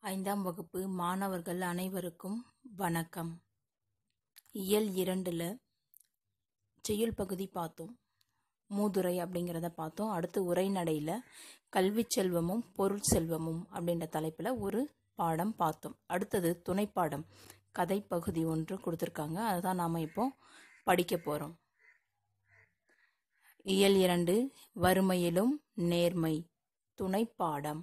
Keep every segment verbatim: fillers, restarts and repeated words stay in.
ஐந்தாம் வகுப்பு மாணவர்கள் அனைவருக்கும் வணக்கம். இயல் இரண்டுல செய்யுள் பகுதி பார்த்தோம். மூதுரை அப்படிங்கிறத பார்த்தோம். அடுத்து உரைநடையில் கல்வி செல்வமும் பொருள் செல்வமும் அப்படின்ற தலைப்பில் ஒரு பாடம் பார்த்தோம். அடுத்தது துணைப்பாடம் கதை பகுதி ஒன்று கொடுத்துருக்காங்க. அதுதான் நாம் இப்போ படிக்க போகிறோம். இயல் இரண்டு வறுமையிலும் நேர்மை துணைப்பாடம்.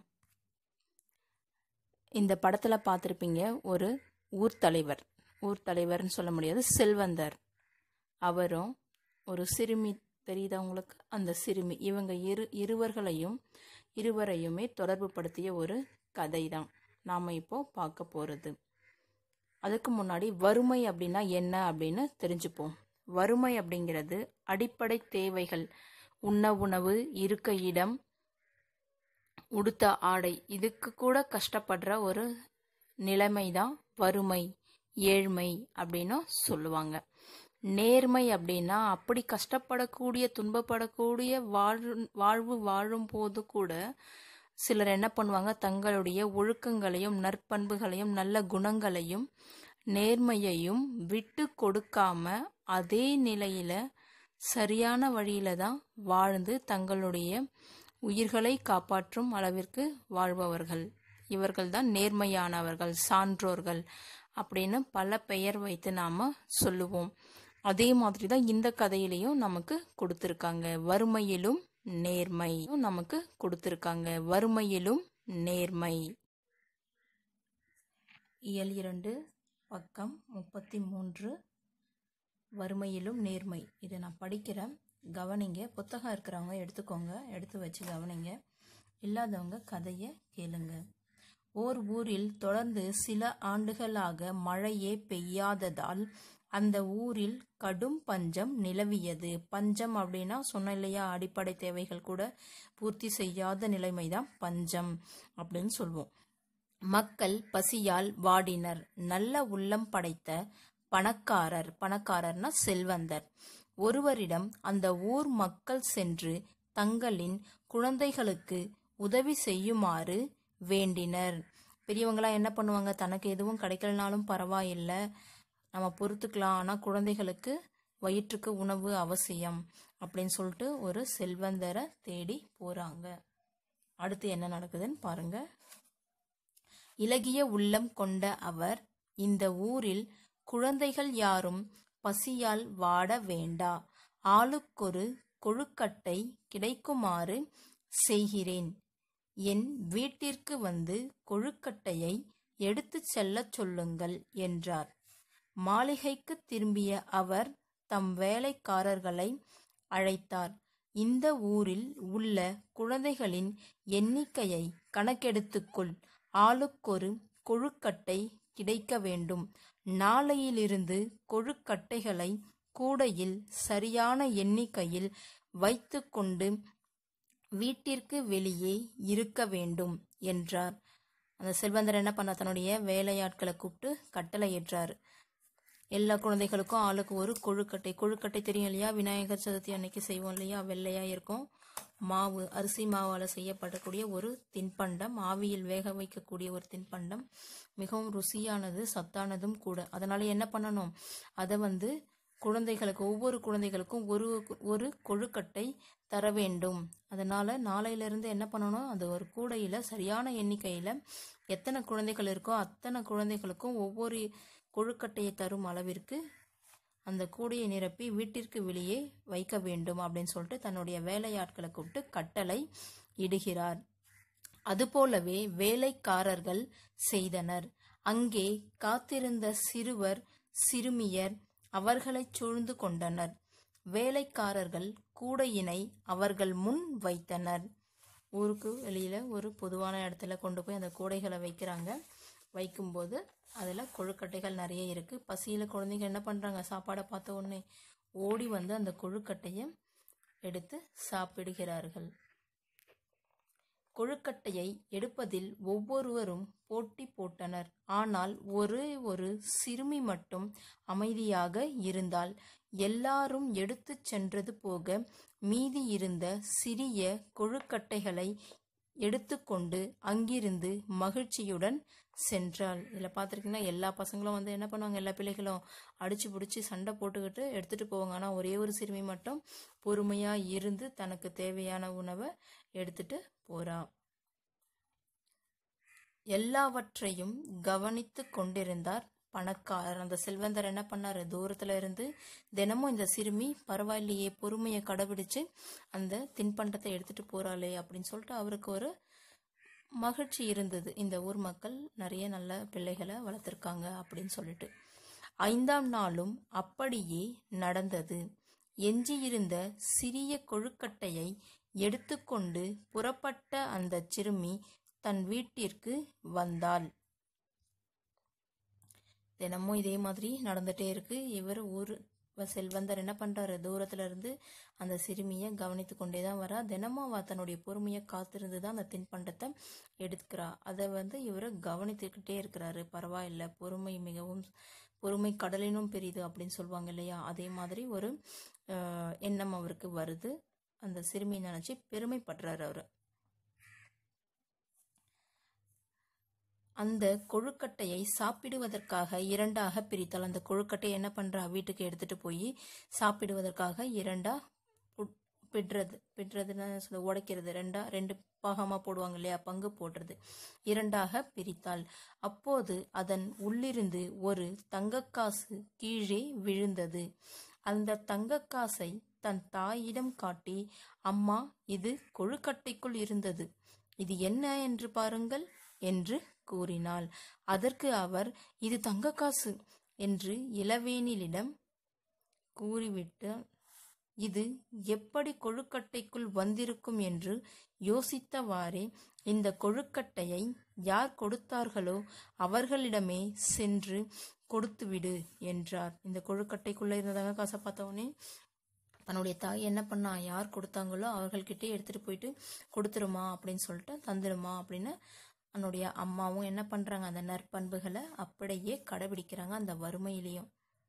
இந்த படத்தில் பார்த்துருப்பீங்க, ஒரு ஊர் தலைவர் ஊர் தலைவர்னு சொல்ல முடியாது, செல்வந்தர். அவரும் ஒரு சிறுமி தெரியுதா உங்களுக்கு? அந்த சிறுமி, இவங்க இரு இருவர்களையும் இருவரையுமே தொடர்பு படுத்திய ஒரு கதை தான் நாம் இப்போ பார்க்க போகிறது. அதுக்கு முன்னாடி வறுமை அப்படின்னா என்ன அப்படின்னு தெரிஞ்சுப்போம். வறுமை அப்படிங்கிறது அடிப்படை தேவைகள், உண்ண உணவு, இருக்க இடம், உடுத்த ஆடை, இதுக்கு கூட கஷ்டப்படுற ஒரு நிலைமை தான் வறுமை, ஏழ்மை அப்படின்னு சொல்லுவாங்க. நேர்மை அப்படின்னா அப்படி கஷ்டப்படக்கூடிய துன்பப்படக்கூடிய வாழ் வாழ்வு வாழும் போது கூட சிலர் என்ன பண்ணுவாங்க, தங்களுடைய ஒழுக்கங்களையும் நற்பண்புகளையும் நல்ல குணங்களையும் நேர்மையையும் விட்டு கொடுக்காம அதே நிலையில சரியான வழியில தான் வாழ்ந்து தங்களுடைய உயிர்களை காப்பாற்றும் அளவிற்கு வாழ்பவர்கள். இவர்கள்தான் நேர்மையானவர்கள், சான்றோர்கள் அப்படின்னு பல பெயர் வைத்து நாம சொல்லுவோம். அதே மாதிரி தான் இந்த கதையிலையும் நமக்கு கொடுத்துருக்காங்க. வறுமையிலும் நேர்மை நமக்கு கொடுத்துருக்காங்க. வறுமையிலும் நேர்மை. இயல் இரண்டு பக்கம் முப்பத்தி மூன்று. வறுமையிலும் நேர்மை. இதை நான் படிக்கிறேன், கவனிங்க. புத்தகம் இருக்கிறவங்க எடுத்துக்கோங்க, எடுத்து வச்சு கவனிங்க. இல்லாதவங்க கதையை கேளுங்க. ஓர் ஊரில் தொடர்ந்து சில ஆண்டுகளாக மழையே பெய்யாததால் அந்த ஊரில் கடும் பஞ்சம் நிலவியது. பஞ்சம் அப்படின்னா சொன்ன இல்லையா, அடிப்படை தேவைகள் கூட பூர்த்தி செய்யாத நிலைமைதான் பஞ்சம் அப்படின்னு சொல்லுவோம். மக்கள் பசியால் வாடினர். நல்ல உள்ளம் படைத்த பணக்காரர், பணக்காரர்னா செல்வந்தர் ஒருவரிடம் அந்த ஊர் மக்கள் சென்று தங்களின் குழந்தைகளுக்கு உதவி செய்யுமாறு வேண்டினர். பெரியவங்களாம் என்ன பண்ணுவாங்க, தனக்கு எதுவும் கிடைக்கலனாலும் பரவாயில்லை, நம்ம பொறுத்துக்கலாம், ஆனால் குழந்தைகளுக்கு வயிற்றுக்கு உணவு அவசியம் அப்படின்னு சொல்லிட்டு ஒரு செல்வந்தரை தேடி போறாங்க. அடுத்து என்ன நடக்குதுன்னு பாருங்க. இலகிய உள்ளம் கொண்ட அவர், இந்த ஊரில் குழந்தைகள் யாரும் பசியால் வாட வேண்டா, ஆளுக்கொரு கொழுக்கட்டை கிடைக்குமாறு செய்கிறேன். என் வீட்டிற்கு வந்து கொழுக்கட்டையை எடுத்து செல்லச் சொல்லுங்கள் என்றார். மாளிகைக்கு திரும்பிய அவர் தம் வேலைக்காரர்களை அழைத்தார். இந்த ஊரில் உள்ள குழந்தைகளின் எண்ணிக்கையை கணக்கெடுத்துக்கொள். ஆளுக்கொரு கொழுக்கட்டை கிடைக்க வேண்டும். நாளையிலிருந்து கொழுக்கட்டைகளை கூடையில் சரியான எண்ணிக்கையில் வைத்து கொண்டு வீட்டிற்கு வெளியே இருக்க வேண்டும் என்றார். அந்த செல்வந்தர் என்ன பண்ண, தன்னுடைய வேலையாட்களை கூப்பிட்டு கட்டளை ஏற்றார். எல்லா குழந்தைகளுக்கும் ஆளுக்கு ஒரு கொழுக்கட்டை. கொழுக்கட்டை தெரியும் இல்லையா, விநாயகர் சதுர்த்தி அன்னைக்கு செய்வோம் இல்லையா, வெள்ளையா இருக்கும் மாவு, அரிசி மாவால் செய்யப்படக்கூடிய ஒரு தின்பண்டம், ஆவியில் வேக வைக்கக்கூடிய ஒரு தின்பண்டம், மிகவும் ருசியானது, சத்தானதும் கூட. அதனால என்ன பண்ணணும், அதை வந்து குழந்தைகளுக்கு, ஒவ்வொரு குழந்தைகளுக்கும் ஒரு ஒரு கொழுக்கட்டை தர வேண்டும். அதனால நாளையிலிருந்து என்ன பண்ணணும், அது ஒரு கூடையில சரியான எண்ணிக்கையில எத்தனை குழந்தைகள் இருக்கோ அத்தனை குழந்தைகளுக்கும் ஒவ்வொரு கொழுக்கட்டையை தரும் அளவிற்கு அந்த கூடையை நிரப்பி வீட்டிற்கு வெளியே வைக்க வேண்டும் அப்படின்னு சொல்லிட்டு தன்னுடைய வேலையாட்களை கூப்பிட்டு கட்டளை இடுகிறார். அதுபோலவே வேலைக்காரர்கள் செய்தனர். அங்கே காத்திருந்த சிறுவர் சிறுமியர் அவர்களை சூழ்ந்து கொண்டனர். வேலைக்காரர்கள் கூடையினை அவர்கள் முன் வைத்தனர். ஊருக்கு வெளியில ஒரு பொதுவான இடத்துல கொண்டு போய் அந்த கூடைகளை வைக்கிறாங்க. வைக்கும்போது அதில் கொழுக்கட்டைகள் நிறைய இருக்கு. பசியில் குழந்தைங்க என்ன பண்றாங்க, சாப்பாடை பார்த்த உடனே ஓடி வந்து அந்த கொழுக்கட்டையை எடுத்து சாப்பிடுகிறார்கள். கொழுக்கட்டையை எடுப்பதில் ஒவ்வொருவரும் போட்டி போட்டனர். ஆனால் ஒரே ஒரு சிறுமி மட்டும் அமைதியாக இருந்தால் எல்லாரும் எடுத்து சென்றது போக மீதி இருந்த சிறிய கொழுக்கட்டைகளை எடுத்துக்கொண்டு அங்கிருந்து மகிழ்ச்சியுடன் சென்றாள். இதில் பார்த்துருக்கீங்கன்னா எல்லா பசங்களும் வந்து என்ன பண்ணுவாங்க, எல்லா பிள்ளைகளும் அடிச்சு பிடிச்சி சண்டை போட்டுக்கிட்டு எடுத்துகிட்டு போவாங்க. ஆனால் ஒரே ஒரு சிறுமி மட்டும் பொறுமையாக இருந்து தனக்கு தேவையான உணவை எடுத்துட்டு போறா. எல்லாவற்றையும் கவனித்து கொண்டிருந்தார் பணக்காரர். அந்த செல்வந்தர் என்ன பண்ணாரு, தூரத்துல இருந்து தினமும் இந்த சிறுமி பரவாயில்லையே பொறுமையை கடைபிடிச்சு அந்த தின்பண்டத்தை எடுத்துட்டு போறாளே அப்படின்னு சொல்லிட்டு அவருக்கு ஒரு மகிழ்ச்சி இருந்தது. இந்த ஊர் மக்கள் நிறைய நல்ல பிள்ளைகளை வளர்த்துருக்காங்க அப்படின்னு சொல்லிட்டு. ஐந்தாம் நாளும் அப்படியே நடந்தது. எஞ்சியிருந்த சிறிய கொழுக்கட்டையை எடுத்துக்கொண்டு புறப்பட்ட அந்த சிறுமி தன் வீட்டிற்கு வந்தாள். தினமும் இதே மாதிரி நடந்துட்டே இருக்கு. இவர் ஊர் செல்வந்தர் என்ன பண்றாரு, தூரத்துல இருந்து அந்த சிறுமியை கவனித்து கொண்டே தான் வரா. தினமும் அவ தன்னுடைய பொறுமையை காத்திருந்து தான் அந்த தின்பண்டத்தை எடுத்துக்கிறா. அதை வந்து இவர் கவனித்துக்கிட்டே இருக்கிறாரு. பரவாயில்ல, பொறுமை மிகவும் பொறுமை கடலினும் பெரிது அப்படின்னு சொல்லுவாங்க இல்லையா, அதே மாதிரி ஒரு எண்ணம் அவருக்கு வருது. அந்த சிறுமியை நினைச்சு பெருமைப்படுறாரு அவரு. அந்த கொழுக்கட்டையை சாப்பிடுவதற்காக இரண்டாக பிரித்தாள். அந்த கொழுக்கட்டையை என்ன பண்றா, வீட்டுக்கு எடுத்துட்டு போய் சாப்பிடுவதற்காக இரண்டா பிடுறது பிடுறதுன்னு சொல்ல உடைக்கிறது, ரெண்டா ரெண்டு பாகமா போடுவாங்க இல்லையா, பங்கு போடுறது, இரண்டாக பிரித்தாள். அப்போது அதன் உள்ளிருந்து ஒரு தங்கக்காசு கீழே விழுந்தது. அந்த தங்கக்காசை தன் தாயிடம் காட்டி, அம்மா, இது கொழுக்கட்டைக்குள் இருந்தது, இது என்ன என்று பாருங்கள் என்று கூறினாள். அதற்கு அவர், இது தங்கக்காசு என்று இளவேனிலிடம் கூறிவிட்டு, இது எப்படி கொழுக்கட்டைக்குள் வந்திருக்கும் என்று யோசித்தவாறே, இந்த கொழுக்கட்டையை யார் கொடுத்தார்களோ அவர்களிடமே சென்று கொடுத்துவிடு என்றார். இந்த கொழுக்கட்டைக்குள்ள இருந்த தங்கக்காசை பார்த்தவொடனே தன்னுடைய தாய் என்ன பண்ணா, யார் கொடுத்தாங்களோ அவர்கள்கிட்டே எடுத்துட்டு போயிட்டு கொடுத்துருமா அப்படின்னு சொல்லிட்டு தந்துடுமா அப்படின்னு தன்னுடைய அம்மாவும் என்ன பண்றாங்க, அந்த நற்பண்புகளை அப்படியே கடைபிடிக்கிறாங்க அந்த வறுமையிலையும்.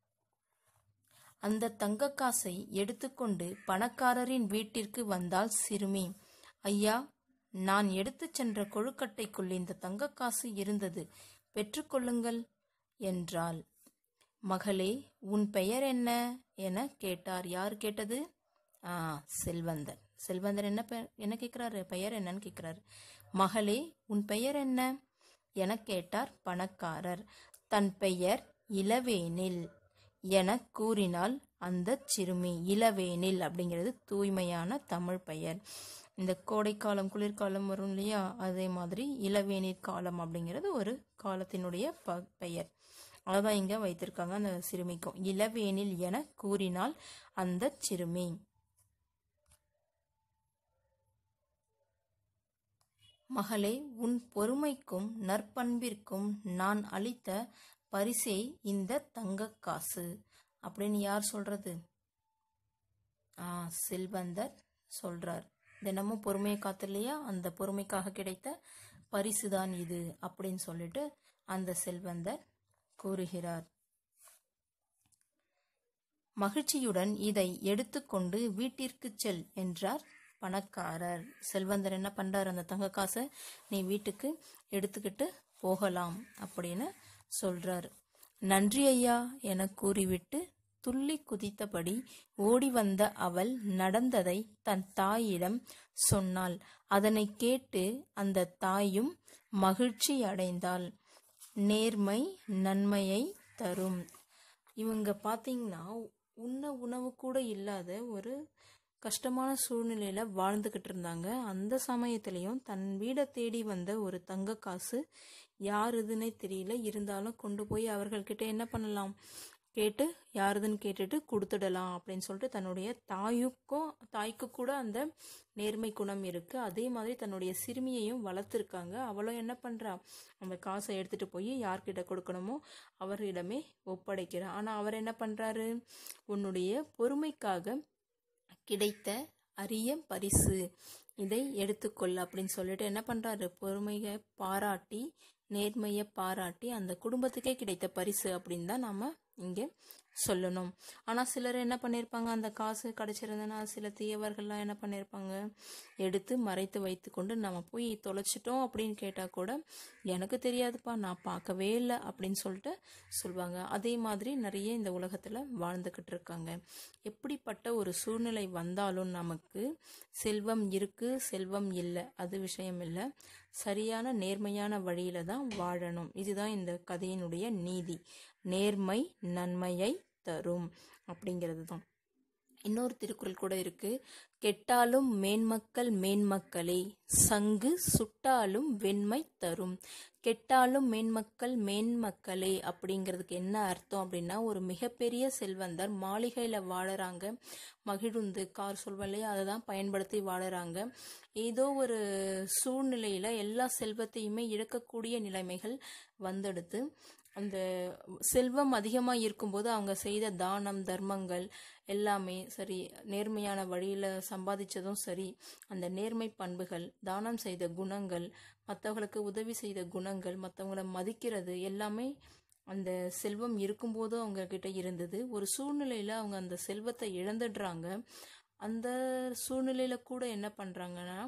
அந்த தங்கக்காசை எடுத்துக்கொண்டு பணக்காரரின் வீட்டிற்கு வந்தால் சிறுமி. ஐயா, நான் எடுத்து சென்ற கொழுக்கட்டைக்குள் இந்த தங்கக்காசு இருந்தது, பெற்றுக்கொள்ளுங்கள் என்றாள். மகளே, உன் பெயர் என்ன என கேட்டார். யார் கேட்டது? ஆ செல்வந்தர். செல்வந்தர் என்ன என்ன கேட்கிறாரு, பெயர் என்னன்னு கேட்கிறாரு. மகளே, உன் பெயர் என்ன என கேட்டார் பணக்காரர். தன் பெயர் இளவேனில் என கூறினாள் அந்த சிறுமி. இளவேனில் அப்படிங்கிறது தூய்மையான தமிழ் பெயர். இந்த கோடைக்காலம் குளிர்காலம் வரும் இல்லையா, அதே மாதிரி இளவேநீர் காலம் அப்படிங்கிறது ஒரு காலத்தினுடைய ப பெயர் அதான் இங்க வைத்திருக்காங்க அந்த சிறுமிக்கும். இளவேனில் என கூறினாள் அந்த சிறுமி. மகளே, உன் பொறுமைக்கும் நற்பண்பிற்கும் நான் அளித்த பரிசே இந்த தங்கக்காசு அப்படின்னு யார் சொல்றது? ஆ செல்வந்தர் சொல்றார். தினமும் பொறுமையை காத்து இல்லையா, அந்த பொறுமைக்காக கிடைத்த பரிசுதான் இது அப்படின்னு சொல்லிட்டு அந்த செல்வந்தர் கூறுகிறார். மகிழ்ச்சியுடன் இதை எடுத்துக்கொண்டு வீட்டிற்கு செல் என்றார் பணக்காரர். செல்வந்தர் என்ன பண்றார், அந்த தங்க காசை நீ வீட்டுக்கு எடுத்துக்கிட்டு போகலாம் அப்படின்னு சொல்றார். நன்றி ஐயா என கூறிவிட்டு துள்ளி குதித்தபடி ஓடி வந்த அவள் நடந்ததை தன் தாயிடம் சொன்னாள். அதனை கேட்டு அந்த தாயும் மகிழ்ச்சி அடைந்தாள். நேர்மை நன்மையை தரும். இவங்க பாத்தீங்கன்னா உண்ண உணவு கூட இல்லாத ஒரு கஷ்டமான சூழ்நிலையில வாழ்ந்துகிட்டு இருந்தாங்க. அந்த சமயத்திலையும் தன் வீடை தேடி வந்த ஒரு தங்க காசு யாருதுன்னே தெரியல, இருந்தாலும் கொண்டு போய் அவர்கள்கிட்ட என்ன பண்ணலாம், கேட்டு யாருதுன்னு கேட்டுட்டு கொடுத்துடலாம் அப்படின்னு சொல்லிட்டு தன்னுடைய தாயுக்கும் தாய்க்கு கூட அந்த நேர்மை குணம் இருக்கு. அதே மாதிரி தன்னுடைய சிறுமியையும் வளர்த்துருக்காங்க. அவளும் என்ன பண்றா, அந்த காசை எடுத்துட்டு போய் யார்கிட்ட கொடுக்கணுமோ அவரிடமே ஒப்படைக்கிறா. ஆனா அவர் என்ன பண்றாரு, உன்னுடைய பொறுமைக்காக கிடைத்த அரிய பரிசு, இதை எடுத்துக்கொள் அப்படின்னு சொல்லிட்டு என்ன பண்றாரு, பொறுமையை பாராட்டி நேர்மையை பாராட்டி அந்த குடும்பத்துக்கே கிடைத்த பரிசு அப்படின்னு தான் நாம இங்க சொல்லணும். ஆனால் சிலர் என்ன பண்ணியிருப்பாங்க, அந்த காசு கிடச்சிருந்ததுன்னா சில தீயவர்கள்லாம் என்ன பண்ணியிருப்பாங்க, எடுத்து மறைத்து வைத்து கொண்டு நம்ம போய் தொலைச்சிட்டோம் அப்படின்னு கேட்டால் கூட எனக்கு தெரியாதுப்பா, நான் பார்க்கவே இல்லை அப்படின்னு சொல்லிட்டு சொல்லுவாங்க. அதே மாதிரி நிறைய இந்த உலகத்தில் வாழ்ந்துக்கிட்டு இருக்காங்க. எப்படிப்பட்ட ஒரு சூழ்நிலை வந்தாலும் நமக்கு செல்வம் இருக்கு, செல்வம் இல்லை, அது விஷயம் இல்லை. சரியான நேர்மையான வழியில தான் வாழணும். இதுதான் இந்த கதையினுடைய நீதி. நேர்மை நன்மையை தரும் அப்படிங்கிறது தான். இன்னொரு திருக்குறள் கூட இருக்கு, கெட்டாலும் மேன்மக்கள் மேன்மக்களே, சங்கு சுட்டாலும் வெண்மை தரும். கெட்டாலும் மேன்மக்கள் மேன்மக்களே அப்படிங்கிறதுக்கு என்ன அர்த்தம் அப்படின்னா, ஒரு மிகப்பெரிய செல்வந்தர் மாளிகையில் வாழறாங்க, மகிழுந்து கார் சொல்வோம் இல்லையா, அதை தான் பயன்படுத்தி வாழறாங்க. ஏதோ ஒரு சூழ்நிலையில் எல்லா செல்வத்தையுமே இழக்கக்கூடிய நிலைமைகள் வந்தெடுத்து அந்த செல்வம் அதிகமாக இருக்கும்போது அவங்க செய்த தானம் தர்மங்கள் எல்லாமே சரி, நேர்மையான வழியில் சம்பாதிச்சதும் சரி, அந்த நேர்மை பண்புகள், தானம் செய்த குணங்கள், மற்றவங்களுக்கு உதவி செய்த குணங்கள், மற்றவங்கள மதிக்கிறது எல்லாமே அந்த செல்வம் இருக்கும்போதும் அவங்க கிட்ட இருந்தது. ஒரு சூழ்நிலையில் அவங்க அந்த செல்வத்தை இழந்துடுறாங்க. அந்த சூழ்நிலையில் கூட என்ன பண்ணுறாங்கன்னா,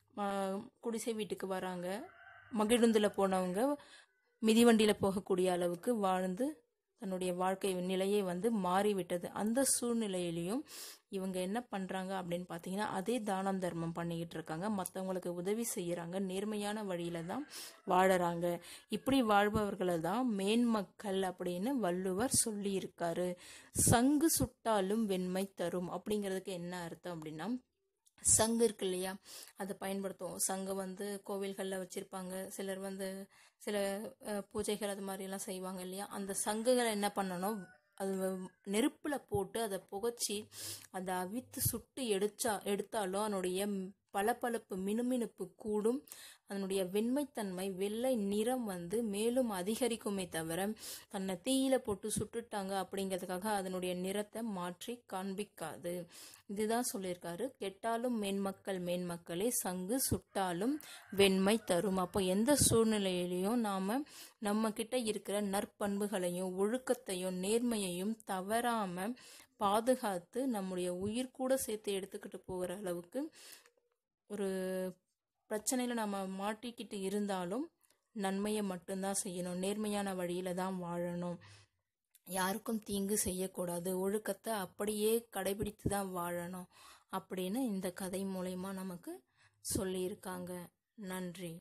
குடிசை வீட்டுக்கு வராங்க, மகிழுந்தில் போனவங்க மிதிவண்டியில் போகக்கூடிய அளவுக்கு வாழ்ந்து தன்னுடைய வாழ்க்கை நிலையை வந்து மாறிவிட்டது. அந்த சூழ்நிலையிலையும் இவங்க என்ன பண்ணுறாங்க அப்படின்னு பார்த்தீங்கன்னா, அதே தானம் தர்மம் பண்ணிக்கிட்டு இருக்காங்க, மற்றவங்களுக்கு உதவி செய்கிறாங்க, நேர்மையான வழியில தான் வாழறாங்க. இப்படி வாழ்பவர்களை தான் மேன்மக்கள் அப்படின்னு வள்ளுவர் சொல்லி இருக்காரு. சங்கு சுட்டாலும் வெண்மை தரும் அப்படிங்கிறதுக்கு என்ன அர்த்தம் அப்படின்னா, சங்கு இருக்கு இல்லையா, அதை பயன்படுத்துவோம். சங்கு வந்து கோவில்களில் வச்சுருப்பாங்க, சிலர் வந்து சில பூஜைகள் அது மாதிரிலாம் செய்வாங்க இல்லையா. அந்த சங்குகளை என்ன பண்ணணும், அது நெருப்பில் போட்டு அதை புகைச்சி அதை அவித்து சுட்டு எடுத்தா எடுத்தாலும் அதனுடைய பளபளப்பு மினுமினுப்பு கூடும், அதனுடைய வெண்மைத்தன்மை வெள்ளை நிறம் வந்து மேலும் அதிகரிக்குமே தவிர தன்னை தீயில போட்டு சுட்டுட்டாங்க அப்படிங்கிறதுக்காக அதனுடைய நிறத்தை மாற்றி காண்பிக்காது. இதுதான் சொல்லியிருக்காரு, கெட்டாலும் மேன்மக்கள் மேன்மக்களே, சங்கு சுட்டாலும் வெண்மை தரும். அப்போ எந்த சூழ்நிலையிலையும் நாம நம்ம கிட்ட இருக்கிற நற்பண்புகளையும் ஒழுக்கத்தையும் நேர்மையையும் தவறாம பாதுகாத்து நம்முடைய உயிர் கூட சேர்த்து எடுத்துக்கிட்டு போகிற அளவுக்கு ஒரு பிரச்சனையில் நம்ம மாட்டிக்கிட்டு இருந்தாலும் நன்மையை மட்டும்தான் செய்யணும், நேர்மையான வழியில தான் வாழணும், யாருக்கும் தீங்கு செய்யக்கூடாது, ஒழுக்கத்தை அப்படியே கடைபிடித்து தான் வாழணும் அப்படின்னு இந்த கதை மூலமா நமக்கு சொல்லியிருக்காங்க. நன்றி.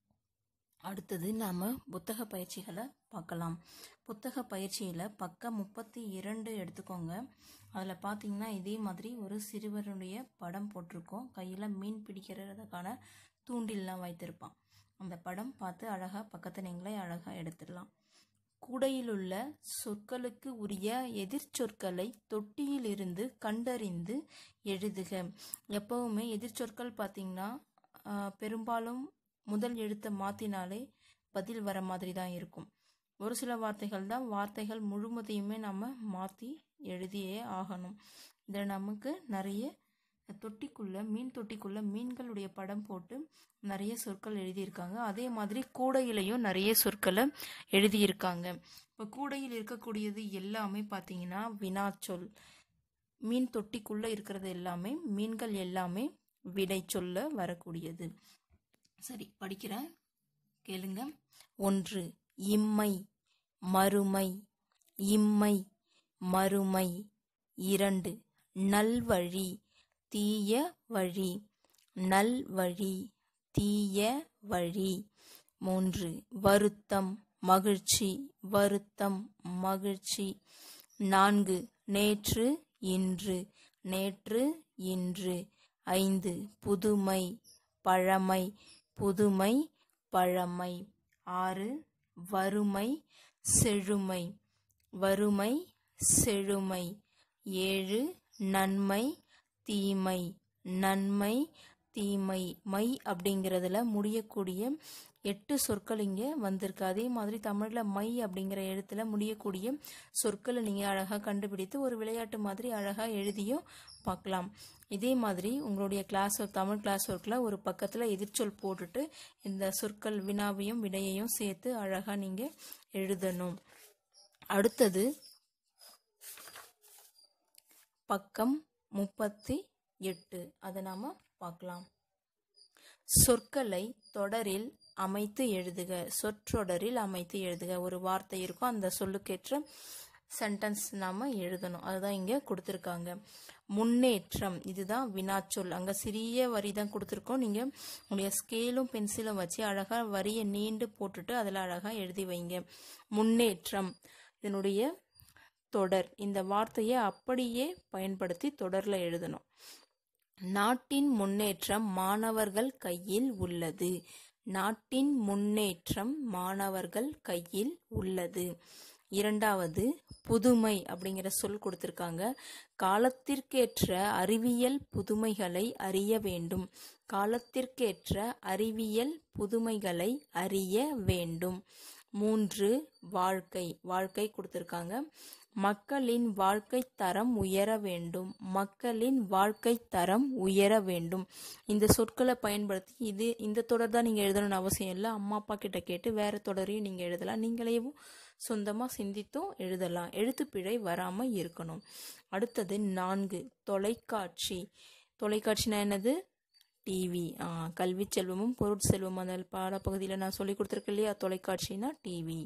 அடுத்தது நாம் புத்தக பயிற்சிகளை பார்க்கலாம். புத்தக பயிற்சியில் பக்கம் முப்பத்தி இரண்டு எடுத்துக்கோங்க. அதில் பார்த்தீங்கன்னா இதே மாதிரி ஒரு சிறுவருடைய படம் போட்டிருக்கோம், கையில் மீன் பிடிக்கிறதுக்கான தூண்டில்லாம் வைத்திருப்பான். அந்த படம் பார்த்து அழகாக பக்கத்தை நீங்களே அழகாக எடுத்துடலாம். கூடையிலுள்ள சொற்களுக்கு உரிய எதிர்ச்சொற்களை தொட்டியிலிருந்து கண்டறிந்து எழுதுக. எப்பவுமே எதிர்ச்சொற்கள் பார்த்தீங்கன்னா பெரும்பாலும் முதல் எழுத்தை மாற்றினாலே பதில் வர மாதிரி தான் இருக்கும். ஒரு சில வார்த்தைகள் தான் வார்த்தைகள் முழுவதையுமே நம்ம மாற்றி எழுதியே ஆகணும். இதில் நமக்கு நிறைய தொட்டிக்குள்ள மீன் தொட்டிக்குள்ள மீன்களுடைய படம் போட்டு நிறைய சொற்கள் எழுதியிருக்காங்க. அதே மாதிரி கூடையிலையும் நிறைய சொற்களை எழுதியிருக்காங்க. இப்போ கூடையில் இருக்கக்கூடியது எல்லாமே பார்த்தீங்கன்னா வினாச்சொல். மீன் தொட்டிக்குள்ள இருக்கிறது எல்லாமே மீன்கள் எல்லாமே விடை சொல்ல வரக்கூடியது. சரி, படிக்கிறேன், கேளுங்க. ஒன்று, இம்மை மறுமை. இம்மை மறுமை. இரண்டு, நல்வழி தீய வழி. நல்வழி தீய வழி. மூன்று, வருத்தம் மகிழ்ச்சி. வருத்தம் மகிழ்ச்சி. நான்கு, நேற்று இன்று. நேற்று இன்று. ஐந்து, புதுமை பழமை. புதுமை பழமை. ஆறு, வறுமை செழுமை. வறுமை செழுமை. ஏழு, நன்மை தீமை. நன்மை தீமை. மை அப்படிங்கிறதுல முடியக்கூடிய எட்டு சொற்கள் இங்கே வந்திருக்கு. அதே மாதிரி தமிழில் மை அப்படிங்கிற எழுத்துல முடியக்கூடிய சொற்களை நீங்கள் அழகாக கண்டுபிடித்து ஒரு விளையாட்டு மாதிரி அழகாக எழுதியும் பார்க்கலாம். இதே மாதிரி உங்களுடைய கிளாஸ் ஒர்க், தமிழ் கிளாஸ் ஒர்க்கில் ஒரு பக்கத்தில் எதிர்ச்சொல் போட்டுட்டு இந்த சொற்கள் வினாவையும் விடையையும் சேர்த்து அழகாக நீங்கள் எழுதணும். அடுத்தது பக்கம் முப்பத்தி எட்டு. அதை நாம் பார்க்கலாம். சொற்களை தொடரில் அமைத்து எழுதுக. சொற்றொடரில் அமைத்து எழுதுக. ஒரு வார்த்தை இருக்கும், அந்த சொல்லுக்கேற்ற சென்டென்ஸ் நாம் எழுதணும். அதுதான் இங்கே கொடுத்துருக்காங்க. முன்னேற்றம், இதுதான் வினாச்சொல். அங்கே சிறிய வரி தான் கொடுத்துருக்கோம். நீங்கள் உங்களுடைய ஸ்கேலும் பென்சிலும் வச்சு அழகாக வரியை நீண்டு போட்டுட்டு அதில் அழகாக எழுதி வைங்க. முன்னேற்றம் இதனுடைய தொடர். இந்த வார்த்தையை அப்படியே பயன்படுத்தி தொடரில் எழுதணும். நாட்டின் முன்னேற்றம் மாணவர்கள் கையில் உள்ளது. நாட்டின் முன்னேற்றம் மாணவர்கள் கையில் உள்ளது. இரண்டாவது புதுமை அப்படிங்கிற சொல் கொடுத்துருக்காங்க. காலத்திற்கேற்ற அறிவியல் புதுமைகளை அறிய வேண்டும். காலத்திற்கேற்ற அறிவியல் புதுமைகளை அறிய வேண்டும். மூன்று வாழ்க்கை. வாழ்க்கை கொடுத்துருக்காங்க. மக்களின் வாழ்க்கை தரம் உயர வேண்டும். மக்களின் வாழ்க்கை தரம் உயர வேண்டும். இந்த சொற்களை பயன்படுத்தி இது இந்த தொடர் தான் நீங்கள் எழுதணும்னு அவசியம் இல்லை. அம்மா அப்பா கிட்ட கேட்டு வேற தொடரையும் நீங்கள் எழுதலாம். நீங்களேவும் சொந்தமாக சிந்தித்தும் எழுதலாம். எழுத்துப்பிழை வராமல் இருக்கணும். அடுத்தது நான்கு தொலைக்காட்சி. தொலைக்காட்சினா என்னது? டிவி. கல்வி செல்வமும் பொருட்செல்வம் அந்த பாடப்பகுதியில் நான் சொல்லி கொடுத்துருக்கேன் இல்லையா? தொலைக்காட்சினா டிவி.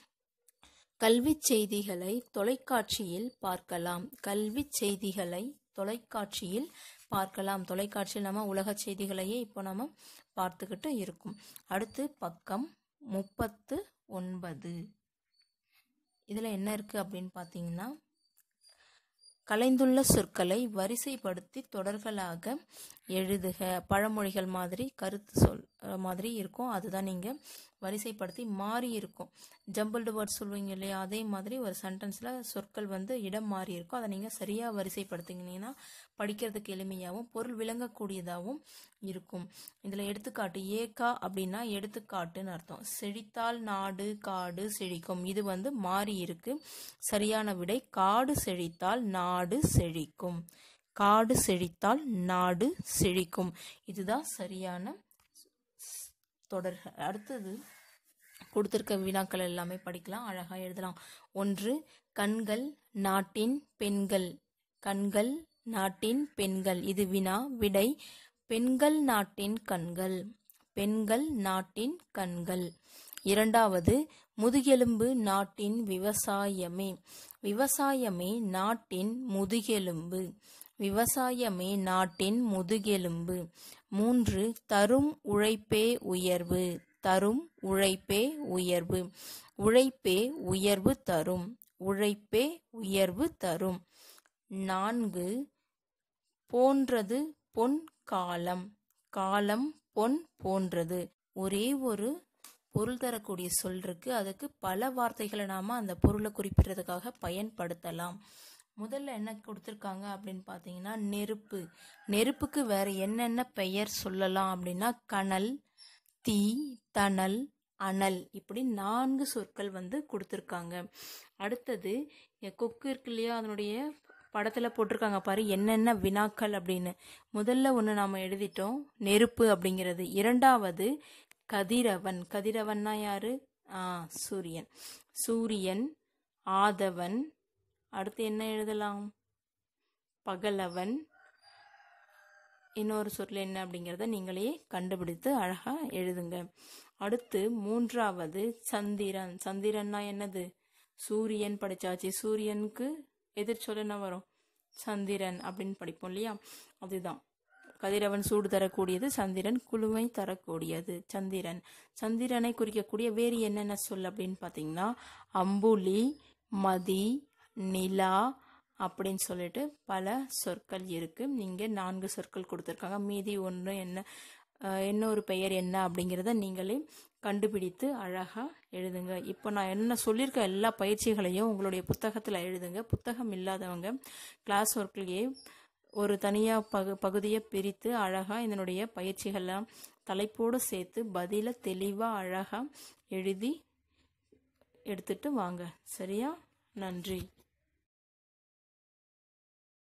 கல்வி செய்திகளை தொலைக்காட்சியில் பார்க்கலாம். கல்வி செய்திகளை தொலைக்காட்சியில் பார்க்கலாம். தொலைக்காட்சியில் நம்ம உலக செய்திகளையே இப்போ நம்ம பார்த்துக்கிட்டு இருக்கும். அடுத்து பக்கம் முப்பத்து ஒன்பது. இதில் என்ன இருக்குது அப்படின்னு பார்த்தீங்கன்னா, கலைந்துள்ள சொற்களை வரிசைப்படுத்தி தொடர்களாக எழுதுக. பழமொழிகள் மாதிரி கருத்து சொல் மாதிரி இருக்கும். அதுதான் நீங்கள் வரிசைப்படுத்தி மாறி இருக்கும். ஜம்பிள்டு வேர்ட் சொல்லுவீங்க இல்லையா? அதே மாதிரி ஒரு சென்டென்ஸில் சொற்கள் வந்து இடம் மாறி இருக்கும். அதை நீங்கள் சரியாக வரிசைப்படுத்திங்கன்னா படிக்கிறதுக்கு எளிமையாகவும் பொருள் விளங்கக்கூடியதாகவும் இருக்கும். இதில் எடுத்துக்காட்டு ஏக்கா அப்படின்னா எடுத்துக்காட்டுன்னு அர்த்தம். செழித்தால் நாடு காடு செழிக்கும். இது வந்து மாறி இருக்கு. சரியான விடை காடு செழித்தால் நாடு செழிக்கும். காடு செழித்தால் நாடு செழிக்கும். இதுதான் சரியான தொடர்கள். அடுத்தது கொடுத்திருக்க வினாக்கள் எல்லாமே படிக்கலாம். அழகாக எழுதலாம். ஒன்று, கண்கள் நாட்டின் பெண்கள். கண்கள் நாட்டின் பெண்கள். இது வினா. விடை பெண்கள் நாட்டின் கண்கள். பெண்கள் நாட்டின் கண்கள். இரண்டாவது, முதுகெலும்பு நாட்டின் விவசாயமே. விவசாயமே நாட்டின் முதுகெலும்பு. விவசாயமே நாட்டின் முதுகெலும்பு. மூன்று, தரும் உழைப்பே உயர்வு. தரும் உழைப்பே உயர்வு. உழைப்பே உயர்வு தரும். உழைப்பே உயர்வு தரும். நான்கு, போன்றது பொன் காலம். காலம் பொன் போன்றது. ஒரே ஒரு பொருள் தரக்கூடிய சொல் இருக்கு. அதுக்கு பல வார்த்தைகளை நாம அந்த பொருளை குறிப்பிடுறதுக்காக பயன்படுத்தலாம். முதல்ல என்ன கொடுத்துருக்காங்க அப்படின்னு பார்த்தீங்கன்னா, நெருப்பு. நெருப்புக்கு வேற என்னென்ன பெயர் சொல்லலாம் அப்படின்னா, கனல், தீ, தணல், அனல், இப்படி நான்கு சொற்கள் வந்து கொடுத்துருக்காங்க. அடுத்தது கொக்கு இருக்கு இல்லையா? அதனுடைய படத்தில் போட்டிருக்காங்க பாரு என்னென்ன வினாக்கள் அப்படின்னு. முதல்ல ஒன்று நாம் எழுதிட்டோம், நெருப்பு அப்படிங்கிறது. இரண்டாவது கதிரவன். கதிரவன்னா யாரு? ஆ சூரியன். சூரியன். ஆதவன். அடுத்து என்ன எழுதலாம்? பகலவன். இன்னொரு சொல் என்ன அப்படிங்கிறத நீங்களே கண்டுபிடித்து அழகா எழுதுங்க. அடுத்து மூன்றாவது சந்திரன். சந்திரன்னா என்னது? சூரியன் படிச்சாச்சு. சூரியனுக்கு எதிர்ச்சொல் என்ன வரும்? சந்திரன் அப்படின்னு படிப்போம் இல்லையா? அதுதான். கதிரவன் சூடு தரக்கூடியது, சந்திரன் குளுமை தரக்கூடியது. சந்திரன். சந்திரனை குறிக்கக்கூடிய வேறு என்னென்ன சொல் அப்படின்னு பார்த்தீங்கன்னா, அம்புலி, மதி, நிலா அப்படின்னு சொல்லிட்டு பல சொற்கள் இருக்கு. நீங்க நான்கு சொற்கள் கொடுத்துருக்காங்க. மீதி ஒன்று என்ன, இன்னொரு பெயர் என்ன அப்படிங்கிறத நீங்களே கண்டுபிடித்து அழகா எழுதுங்க. இப்போ நான் என்ன சொல்லியிருக்க எல்லா பயிற்சிகளையும் உங்களுடைய புத்தகத்தில் எழுதுங்க. புத்தகம் இல்லாதவங்க கிளாஸ் ஒர்க்லேயே ஒரு தனியாக பகு பகுதியை பிரித்து அழகாக இதனுடைய பயிற்சிகள்லாம் தலைப்போடு சேர்த்து பதில தெளிவாக அழகாக எழுதி எடுத்துட்டு வாங்க. சரியா? நன்றி.